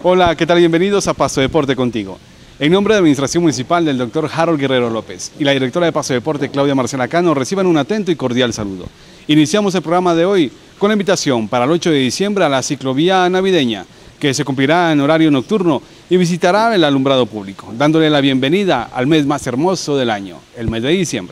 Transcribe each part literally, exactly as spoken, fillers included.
Hola, ¿qué tal? Bienvenidos a Paso Deporte contigo. En nombre de la Administración Municipal del doctor Harold Guerrero López y la directora de Paso Deporte, Claudia Marcela Cano, reciban un atento y cordial saludo. Iniciamos el programa de hoy con la invitación para el ocho de diciembre a la ciclovía navideña, que se cumplirá en horario nocturno y visitará el alumbrado público, dándole la bienvenida al mes más hermoso del año, el mes de diciembre.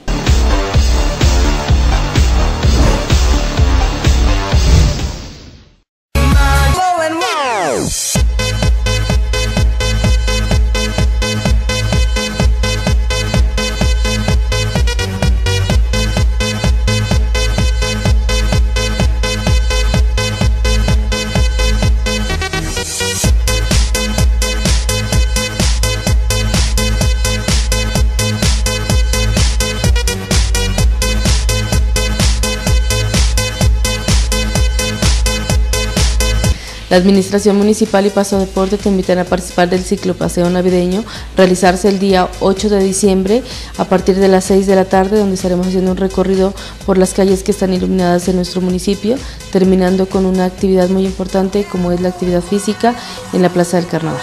La Administración Municipal y Paso Deporte te invitan a participar del ciclopaseo navideño, realizarse el día ocho de diciembre a partir de las seis de la tarde, donde estaremos haciendo un recorrido por las calles que están iluminadas en nuestro municipio, terminando con una actividad muy importante como es la actividad física en la Plaza del Carnaval.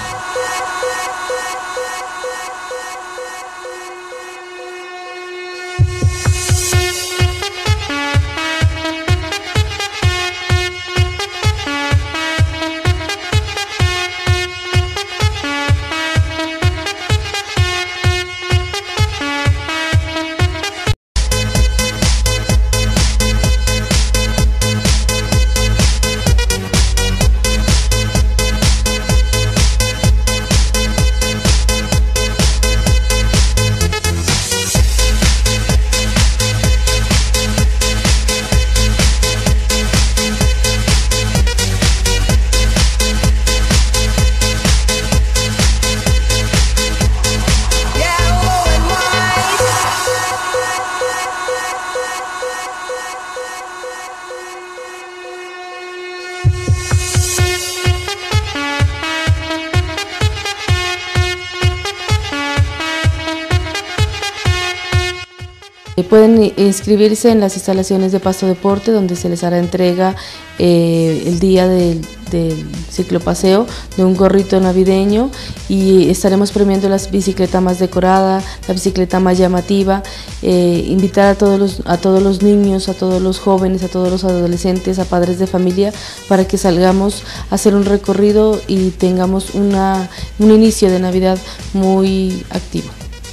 Pueden inscribirse en las instalaciones de Paso Deporte, donde se les hará entrega eh, el día del, del ciclopaseo de un gorrito navideño, y estaremos premiando la bicicleta más decorada, la bicicleta más llamativa. Eh, invitar a todos, los, a todos los niños, a todos los jóvenes, a todos los adolescentes, a padres de familia, para que salgamos a hacer un recorrido y tengamos una, un inicio de Navidad muy activo.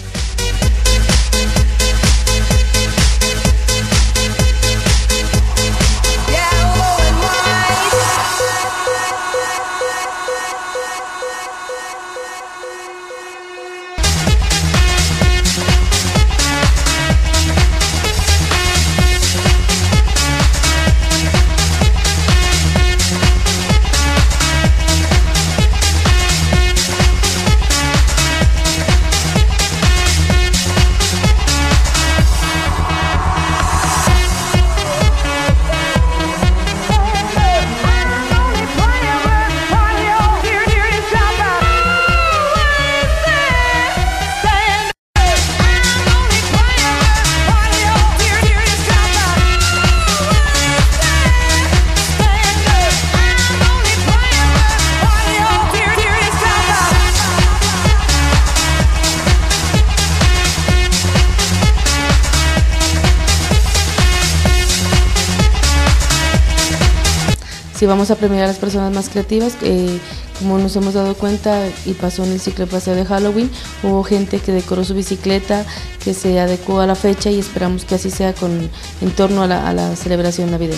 Si vamos a premiar a las personas más creativas, eh, como nos hemos dado cuenta y pasó en el ciclopaseo de Halloween, hubo gente que decoró su bicicleta, que se adecuó a la fecha, y esperamos que así sea con, en torno a la, a la celebración navideña.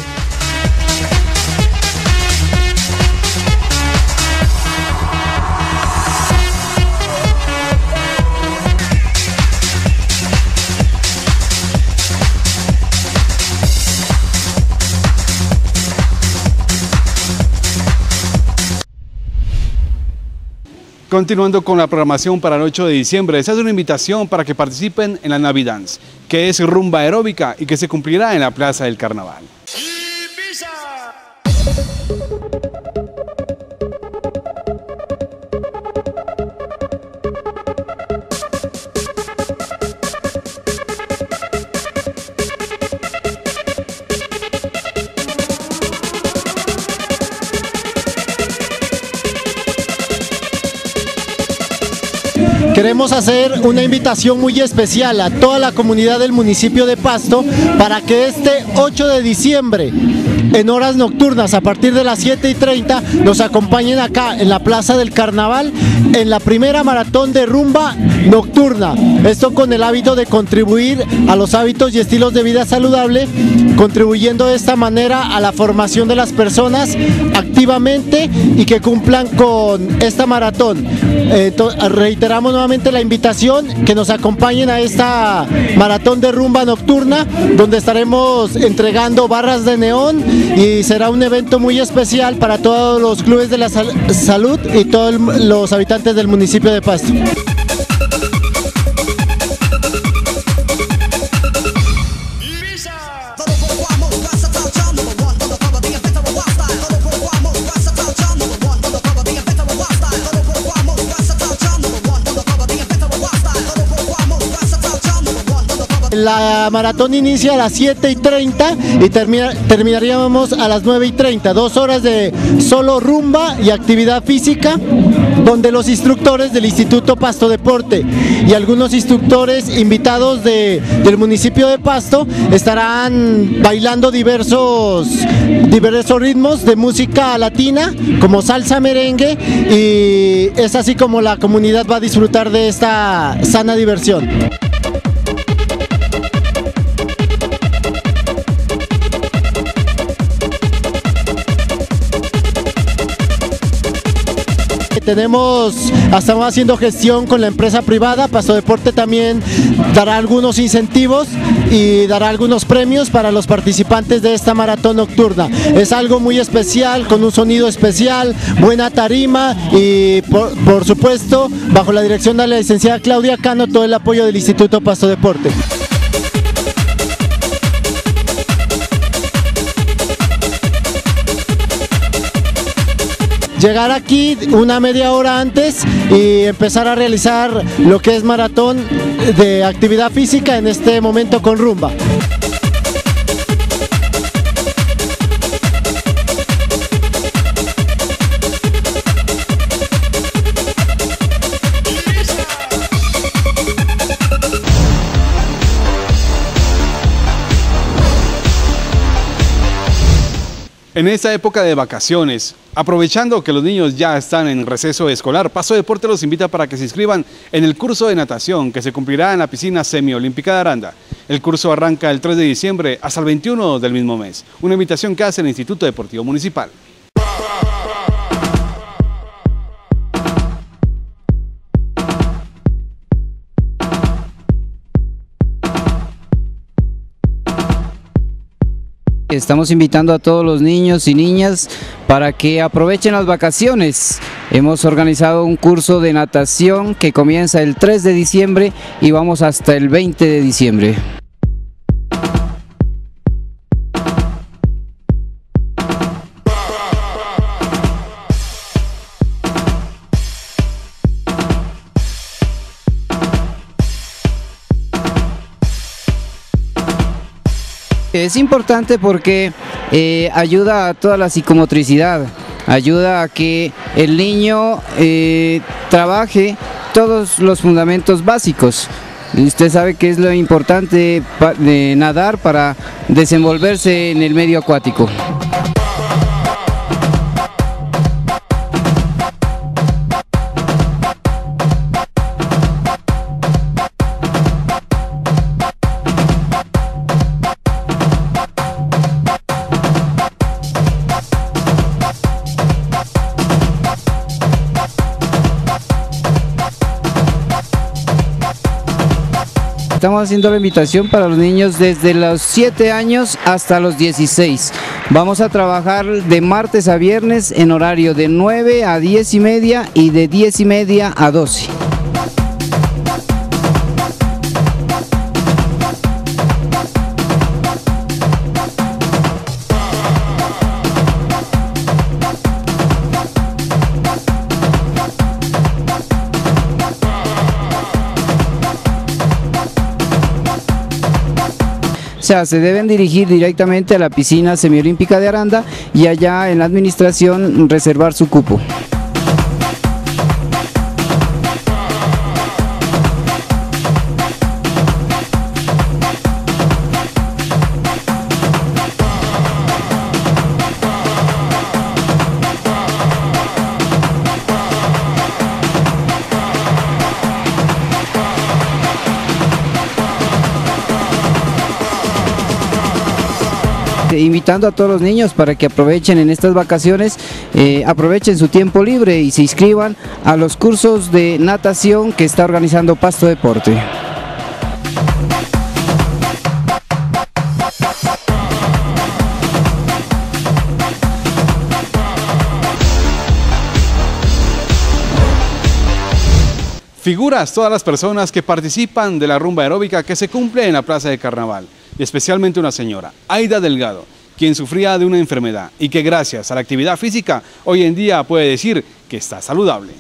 Continuando con la programación para el ocho de diciembre, se hace una invitación para que participen en la Navidance, que es rumba aeróbica y que se cumplirá en la Plaza del Carnaval. queremos hacer una invitación muy especial a toda la comunidad del municipio de Pasto para que este ocho de diciembre, en horas nocturnas, a partir de las siete y treinta, nos acompañen acá en la Plaza del Carnaval en la primera maratón de rumba nocturna. Esto con el hábito de contribuir a los hábitos y estilos de vida saludable, contribuyendo de esta manera a la formación de las personas activamente y que cumplan con esta maratón. Eh, reiteramos nuevamente la invitación, que nos acompañen a esta maratón de rumba nocturna, donde estaremos entregando barras de neón y será un evento muy especial para todos los clubes de la sal salud y todos los habitantes del municipio de Pasto. La maratón inicia a las siete y treinta y termina, terminaríamos a las nueve y treinta, dos horas de solo rumba y actividad física, donde los instructores del Instituto Pasto Deporte y algunos instructores invitados de, del municipio de Pasto estarán bailando diversos, diversos ritmos de música latina, como salsa, merengue, y es así como la comunidad va a disfrutar de esta sana diversión. Tenemos, estamos haciendo gestión con la empresa privada. Pasto Deporte también dará algunos incentivos y dará algunos premios para los participantes de esta maratón nocturna. Es algo muy especial, con un sonido especial, buena tarima y por, por supuesto bajo la dirección de la licenciada Claudia Cano, todo el apoyo del Instituto Pasto Deporte. Llegar aquí una media hora antes y empezar a realizar lo que es maratón de actividad física, en este momento con rumba. En esta época de vacaciones, aprovechando que los niños ya están en receso escolar, Pasto Deporte los invita para que se inscriban en el curso de natación que se cumplirá en la piscina semiolímpica de Aranda. El curso arranca el tres de diciembre hasta el veintiuno del mismo mes. Una invitación que hace el Instituto Deportivo Municipal. Estamos invitando a todos los niños y niñas para que aprovechen las vacaciones. Hemos organizado un curso de natación que comienza el tres de diciembre y vamos hasta el veinte de diciembre. Es importante porque eh, ayuda a toda la psicomotricidad, ayuda a que el niño eh, trabaje todos los fundamentos básicos. Usted sabe que es lo importante de nadar para desenvolverse en el medio acuático. Estamos haciendo la invitación para los niños desde los siete años hasta los dieciséis. Vamos a trabajar de martes a viernes en horario de nueve a diez y media y de diez y media a doce. O sea, se deben dirigir directamente a la piscina semiolímpica de Aranda y allá en la administración reservar su cupo. Este, invitando a todos los niños para que aprovechen en estas vacaciones, eh, aprovechen su tiempo libre y se inscriban a los cursos de natación que está organizando Pasto Deporte. Figuras todas las personas que participan de la rumba aeróbica que se cumple en la Plaza de Carnaval, y especialmente una señora, Aida Delgado, quien sufría de una enfermedad y que gracias a la actividad física hoy en día puede decir que está saludable.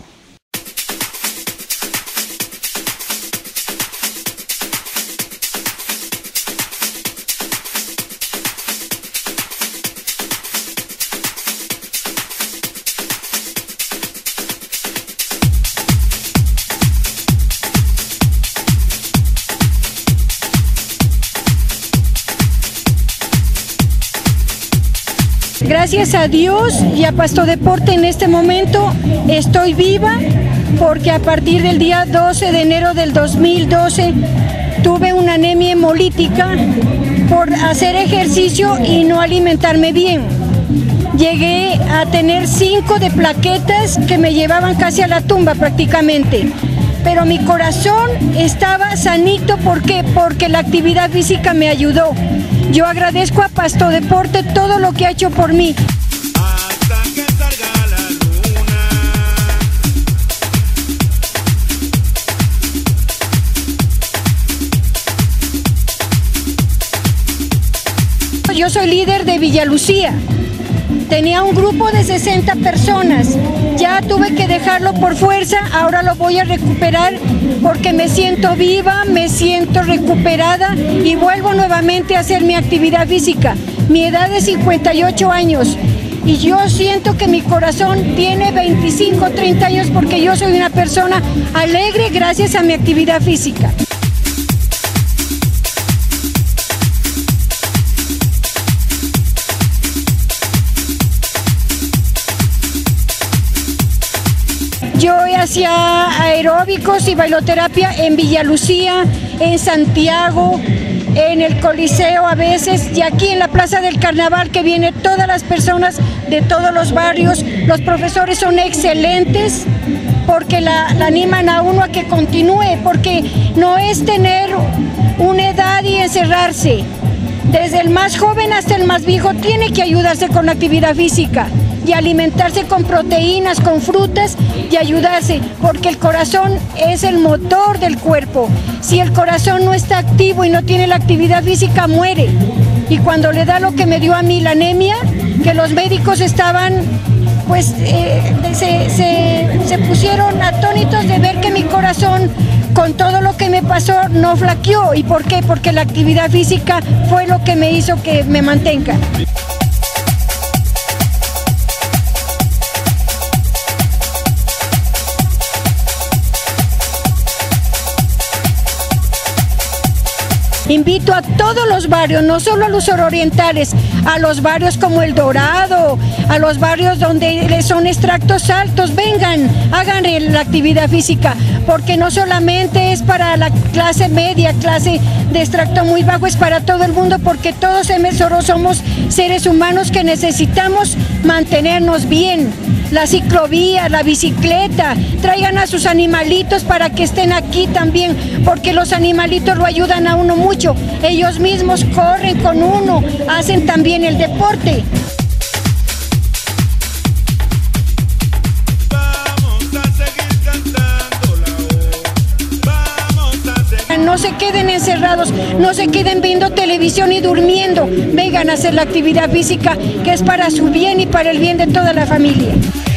Gracias a Dios y a Pasto Deporte en este momento estoy viva, porque a partir del día doce de enero del dos mil doce tuve una anemia hemolítica por hacer ejercicio y no alimentarme bien. Llegué a tener cinco de plaquetas que me llevaban casi a la tumba prácticamente. Pero mi corazón estaba sanito, ¿por qué? Porque la actividad física me ayudó. Yo agradezco a Pasto Deporte todo lo que ha hecho por mí. Hasta que salga la luna. Yo soy líder de Villa Lucía. Tenía un grupo de sesenta personas, ya tuve que dejarlo por fuerza, ahora lo voy a recuperar porque me siento viva, me siento recuperada y vuelvo nuevamente a hacer mi actividad física. Mi edad es cincuenta y ocho años y yo siento que mi corazón tiene veinticinco, treinta años porque yo soy una persona alegre gracias a mi actividad física. Yo hacía aeróbicos y bailoterapia en Villa Lucía, en Santiago, en el Coliseo a veces, y aquí en la Plaza del Carnaval, que vienen todas las personas de todos los barrios. Los profesores son excelentes porque la, la animan a uno a que continúe, porque no es tener una edad y encerrarse. Desde el más joven hasta el más viejo tiene que ayudarse con la actividad física y alimentarse con proteínas, con frutas y ayudarse, porque el corazón es el motor del cuerpo. Si el corazón no está activo y no tiene la actividad física, muere. Y cuando le da lo que me dio a mí, la anemia, que los médicos estaban, pues, eh, se, se, se pusieron atónitos de ver que mi corazón, con todo lo que me pasó, no flaqueó. ¿Y por qué? Porque la actividad física fue lo que me hizo que me mantenga. Invito a todos los barrios, no solo a los surorientales, a los barrios como El Dorado, a los barrios donde son extractos altos, vengan, hagan la actividad física, porque no solamente es para la clase media, clase de extracto muy bajo, es para todo el mundo, porque todos nosotros somos seres humanos que necesitamos mantenernos bien. La ciclovía, la bicicleta, traigan a sus animalitos para que estén aquí también, porque los animalitos lo ayudan a uno mucho. Ellos mismos corren con uno, hacen también el deporte. No se queden encerrados, no se queden viendo televisión y durmiendo. Vengan a hacer la actividad física, que es para su bien y para el bien de toda la familia.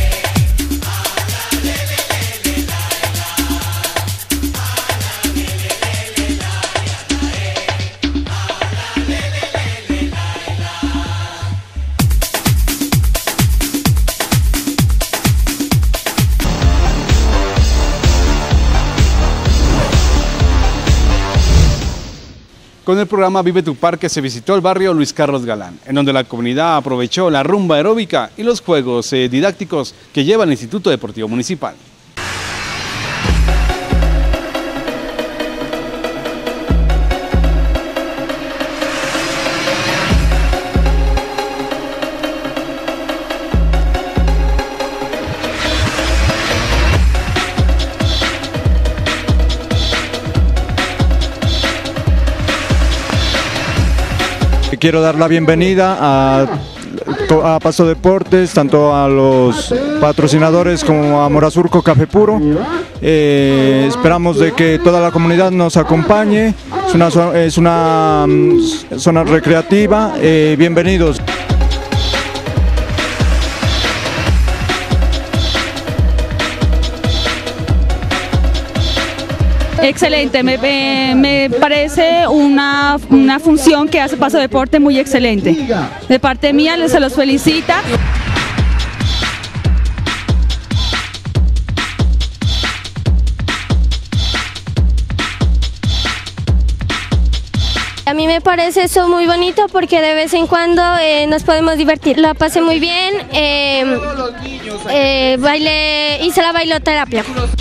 Con el programa Vive tu Parque se visitó el barrio Luis Carlos Galán, en donde la comunidad aprovechó la rumba aeróbica y los juegos eh, didácticos que lleva el Instituto Deportivo Municipal. quiero dar la bienvenida a, a Pasto Deportes, tanto a los patrocinadores como a Morasurco Café Puro. Eh, esperamos de que toda la comunidad nos acompañe, es una, es una um, zona recreativa, eh, bienvenidos. Excelente, me, me, me parece una, una función que hace Pasto Deporte muy excelente. De parte mía les se los felicita. A mí me parece eso muy bonito porque de vez en cuando eh, nos podemos divertir. La pasé muy bien, eh, eh, bailé, hice la bailoterapia.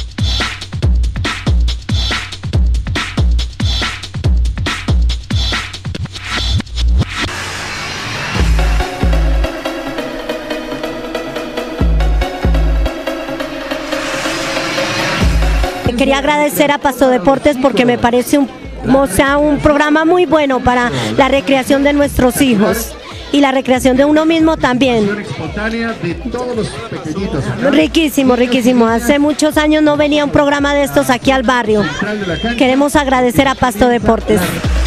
Quería agradecer a Pasto Deportes porque me parece un, o sea, un programa muy bueno para la recreación de nuestros hijos y la recreación de uno mismo también. Riquísimo, riquísimo. Hace muchos años no venía un programa de estos aquí al barrio. Queremos agradecer a Pasto Deportes.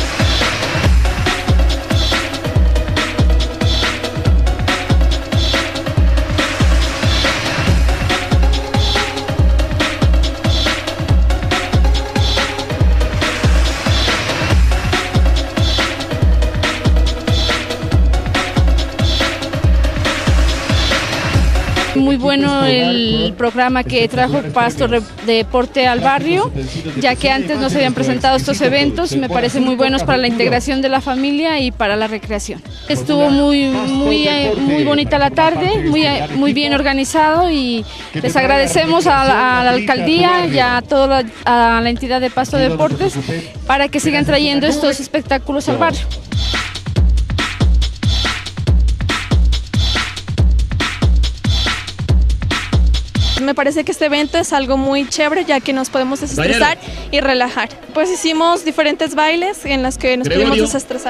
Muy bueno el programa que trajo Pasto Deporte al barrio, ya que antes no se habían presentado estos eventos, me parecen muy buenos para la integración de la familia y para la recreación. Estuvo muy, muy, muy bonita la tarde, muy, muy bien organizado y les agradecemos a la, a la alcaldía y a toda la, a la entidad de Pasto Deportes para que sigan trayendo estos espectáculos al barrio. Me parece que este evento es algo muy chévere ya que nos podemos desestresar y relajar. Pues hicimos diferentes bailes en los que nos pudimos desestresar.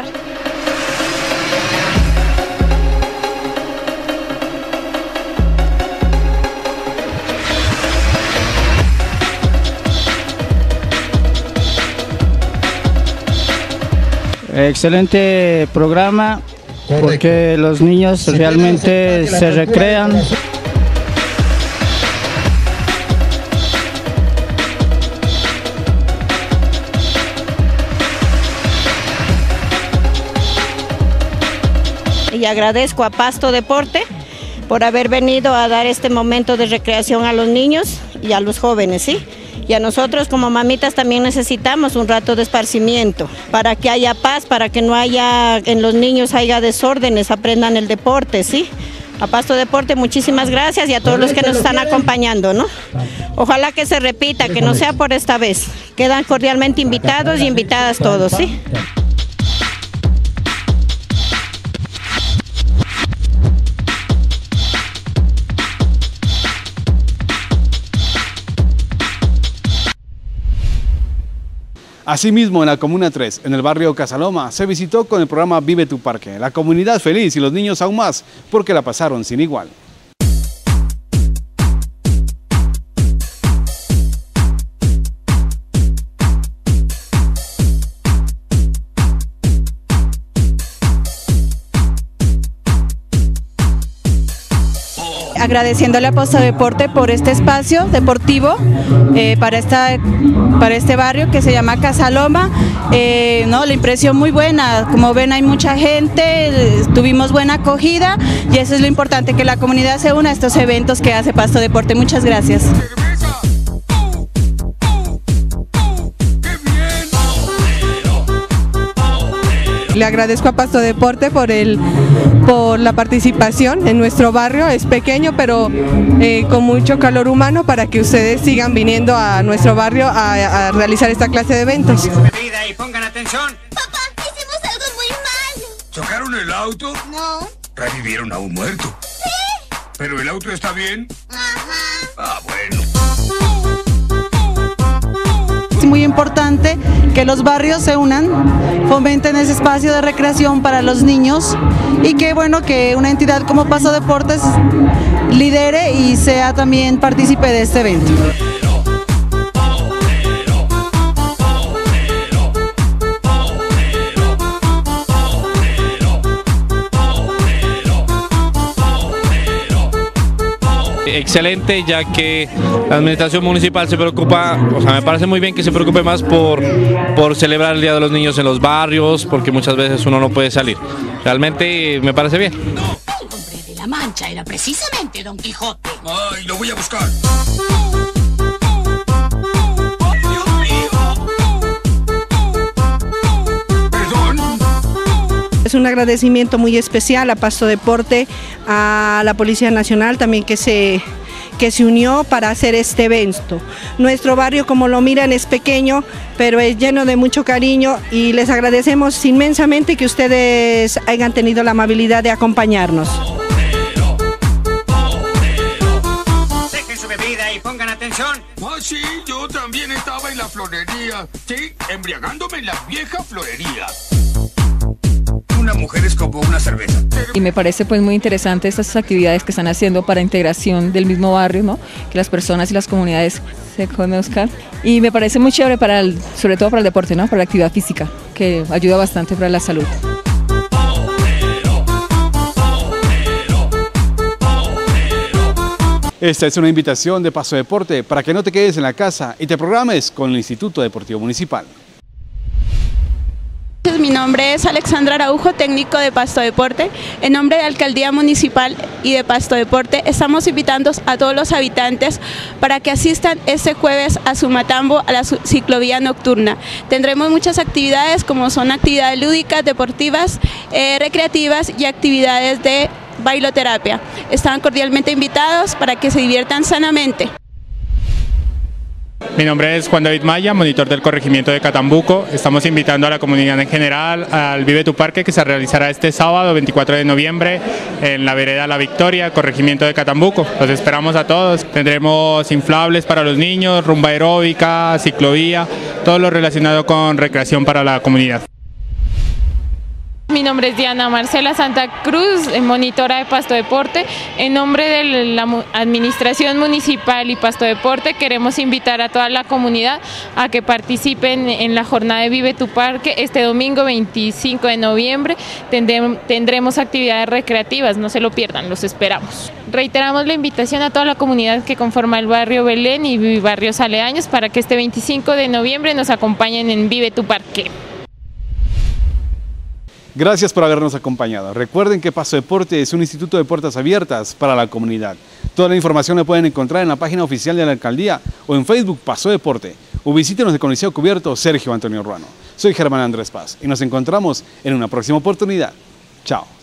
Excelente programa porque los niños realmente se recrean. Y agradezco a Pasto Deporte por haber venido a dar este momento de recreación a los niños y a los jóvenes, ¿sí? Y a nosotros como mamitas también necesitamos un rato de esparcimiento para que haya paz, para que no haya en los niños haya desórdenes, aprendan el deporte, ¿sí? A Pasto Deporte muchísimas gracias y a todos los que nos están acompañando, ¿no? Ojalá que se repita, que no sea por esta vez. Quedan cordialmente invitados y invitadas todos, ¿sí? Asimismo, en la Comuna tres, en el barrio Casaloma, se visitó con el programa Vive tu Parque. La comunidad feliz y los niños aún más, porque la pasaron sin igual. Agradeciéndole a Pasto Deporte por este espacio deportivo eh, para, esta, para este barrio que se llama Casaloma. Eh, no, la impresión muy buena, como ven hay mucha gente, tuvimos buena acogida y eso es lo importante, que la comunidad se una a estos eventos que hace Pasto Deporte. Muchas gracias. Le agradezco a Pasto Deporte por, el, por la participación en nuestro barrio. Es pequeño pero eh, con mucho calor humano para que ustedes sigan viniendo a nuestro barrio a, a realizar esta clase de eventos. Y pongan atención. Papá, hicimos algo muy malo. ¿Chocaron el auto? No. ¿Revivieron a un muerto? Sí. ¿Pero el auto está bien? Ajá. Ah, bueno. Es muy importante que los barrios se unan, fomenten ese espacio de recreación para los niños y que bueno que una entidad como Pasto Deportes lidere y sea también partícipe de este evento. Excelente, ya que la administración municipal se preocupa, o sea, me parece muy bien que se preocupe más por, por celebrar el Día de los Niños en los barrios, porque muchas veces uno no puede salir. Realmente me parece bien. El hombre de la Mancha era precisamente Don Quijote. Ay, lo voy a buscar. Es un agradecimiento muy especial a Pasto Deporte, a la Policía Nacional también que se, que se unió para hacer este evento. Nuestro barrio, como lo miran, es pequeño, pero es lleno de mucho cariño y les agradecemos inmensamente que ustedes hayan tenido la amabilidad de acompañarnos. Dejen su bebida y pongan atención. Ah, sí, yo también estaba en la florería. Sí, embriagándome en la vieja florería. Una mujer escopó una cerveza. Y me parece pues muy interesante estas actividades que están haciendo para integración del mismo barrio, ¿no? Que las personas y las comunidades se conozcan. Y me parece muy chévere para el, sobre todo para el deporte, ¿no? Para la actividad física, que ayuda bastante para la salud. Esta es una invitación de Pasto Deporte para que no te quedes en la casa y te programes con el Instituto Deportivo Municipal. Mi nombre es Alexandra Araujo, técnico de Pasto Deporte. En nombre de la Alcaldía Municipal y de Pasto Deporte estamos invitando a todos los habitantes para que asistan este jueves a Sumatambo, a la ciclovía nocturna. Tendremos muchas actividades como son actividades lúdicas, deportivas, eh, recreativas y actividades de bailoterapia. Están cordialmente invitados para que se diviertan sanamente. Mi nombre es Juan David Maya, monitor del corregimiento de Catambuco. Estamos invitando a la comunidad en general al Vive tu Parque, que se realizará este sábado veinticuatro de noviembre en la vereda La Victoria, corregimiento de Catambuco. Los esperamos a todos. Tendremos inflables para los niños, rumba aeróbica, ciclovía, todo lo relacionado con recreación para la comunidad. Mi nombre es Diana Marcela Santa Cruz, monitora de Pasto Deporte. En nombre de la Administración Municipal y Pasto Deporte queremos invitar a toda la comunidad a que participen en la jornada de Vive tu Parque. Este domingo veinticinco de noviembre tendremos actividades recreativas, no se lo pierdan, los esperamos. Reiteramos la invitación a toda la comunidad que conforma el barrio Belén y barrios aledaños para que este veinticinco de noviembre nos acompañen en Vive tu Parque. Gracias por habernos acompañado. Recuerden que Pasto Deporte es un instituto de puertas abiertas para la comunidad. Toda la información la pueden encontrar en la página oficial de la Alcaldía o en Facebook Pasto Deporte. O visítenos de Coliseo Cubierto Sergio Antonio Ruano. Soy Germán Andrés Paz y nos encontramos en una próxima oportunidad. Chao.